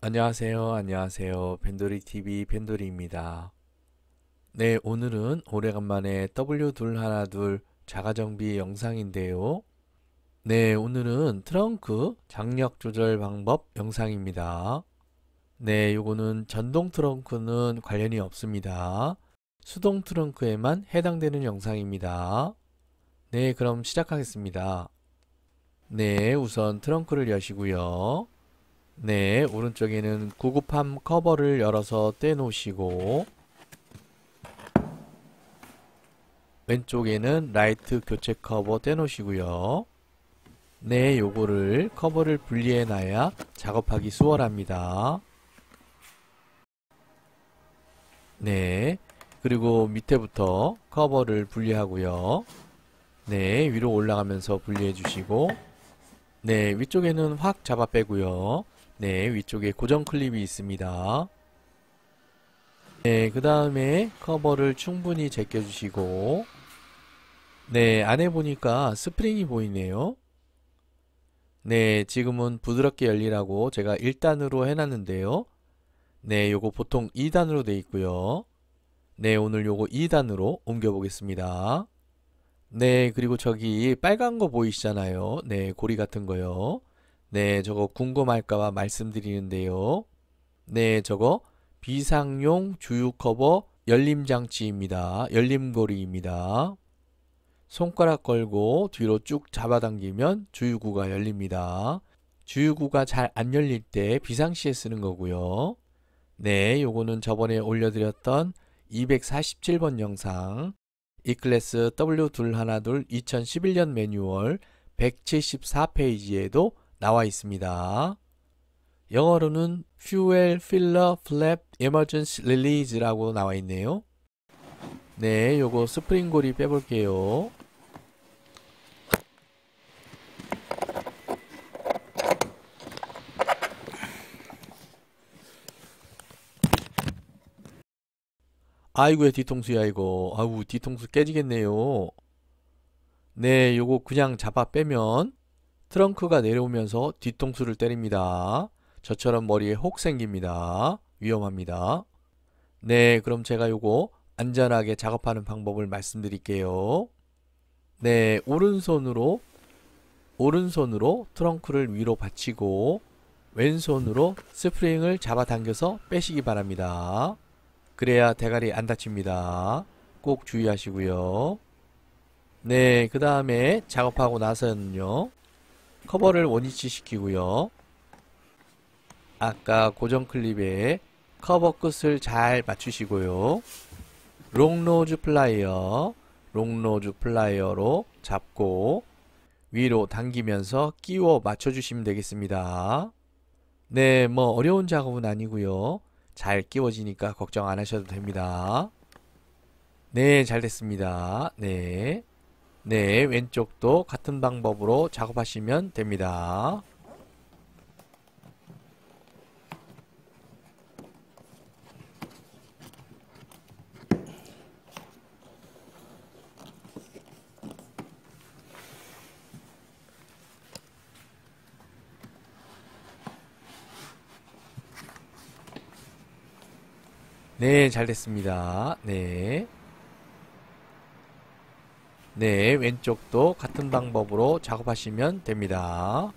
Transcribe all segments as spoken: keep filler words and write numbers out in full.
안녕하세요. 안녕하세요. 펜돌이티비 펜돌이입니다. 네, 오늘은 오래간만에 더블유 이백십이 자가정비 영상인데요. 네, 오늘은 트렁크 장력 조절 방법 영상입니다. 네, 요거는 전동 트렁크는 관련이 없습니다. 수동 트렁크에만 해당되는 영상입니다. 네, 그럼 시작하겠습니다. 네, 우선 트렁크를 여시고요. 네, 오른쪽에는 구급함 커버를 열어서 떼놓으시고 왼쪽에는 라이트 교체 커버 떼놓으시고요. 네, 요거를 커버를 분리해 놔야 작업하기 수월합니다. 네, 그리고 밑에부터 커버를 분리하고요. 네, 위로 올라가면서 분리해 주시고 네, 위쪽에는 확 잡아 빼고요. 네, 위쪽에 고정 클립이 있습니다. 네, 그 다음에 커버를 충분히 제껴주시고 네, 안에 보니까 스프링이 보이네요. 네, 지금은 부드럽게 열리라고 제가 일 단으로 해놨는데요. 네, 요거 보통 이 단으로 돼 있고요. 네, 오늘 요거 이 단으로 옮겨 보겠습니다. 네, 그리고 저기 빨간 거 보이시잖아요. 네, 고리 같은 거요. 네, 저거 궁금할까봐 말씀드리는데요. 네, 저거 비상용 주유 커버 열림 장치입니다. 열림고리입니다. 손가락 걸고 뒤로 쭉 잡아당기면 주유구가 열립니다. 주유구가 잘 안 열릴 때 비상시에 쓰는 거고요. 네, 요거는 저번에 올려드렸던 이백사십칠 번 영상 E클래스 더블유 이백십이 이천십일 년 매뉴얼 백칠십사 페이지에도 나와 있습니다. 영어로는 Fuel Filler Flap Emergency Release라고 나와 있네요. 네, 요거 스프링 고리 빼볼게요. 아이고야 뒤통수야 이거. 아우 뒤통수 깨지겠네요. 네, 요거 그냥 잡아 빼면 트렁크가 내려오면서 뒤통수를 때립니다. 저처럼 머리에 혹 생깁니다. 위험합니다. 네, 그럼 제가 요거 안전하게 작업하는 방법을 말씀드릴게요. 네, 오른손으로 오른손으로 트렁크를 위로 받치고 왼손으로 스프링을 잡아당겨서 빼시기 바랍니다. 그래야 대가리 안 다칩니다. 꼭 주의하시고요. 네, 그 다음에 작업하고 나서는요. 커버를 원위치 시키고요. 아까 고정 클립에 커버 끝을 잘 맞추시고요. 롱노즈 플라이어, 롱노즈 플라이어로 잡고 위로 당기면서 끼워 맞춰주시면 되겠습니다. 네, 뭐 어려운 작업은 아니고요. 잘 끼워지니까 걱정 안 하셔도 됩니다. 네, 잘 됐습니다. 네. 네, 왼쪽도 같은 방법으로 작업하시면 됩니다. 네, 잘 됐습니다. 네. 네, 왼쪽도 같은 방법으로 작업하시면 됩니다.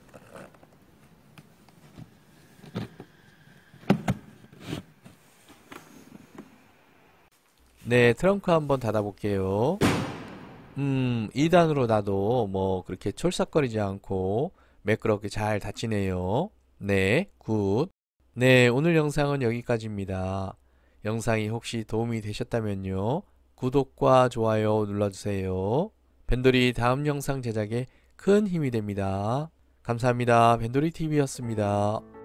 네, 트렁크 한번 닫아볼게요. 음, 이 단으로 놔도 뭐 그렇게 촐싹거리지 않고 매끄럽게 잘 닫히네요. 네, 굿. 네, 오늘 영상은 여기까지입니다. 영상이 혹시 도움이 되셨다면요. 구독과 좋아요 눌러주세요. 벤돌이 다음 영상 제작에 큰 힘이 됩니다. 감사합니다. 벤돌이 티비였습니다.